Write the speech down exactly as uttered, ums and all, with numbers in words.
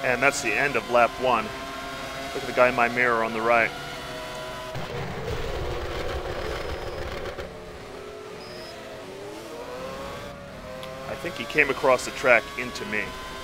And that's the end of lap one. Look at the guy in my mirror on the right. I think he came across the track into me.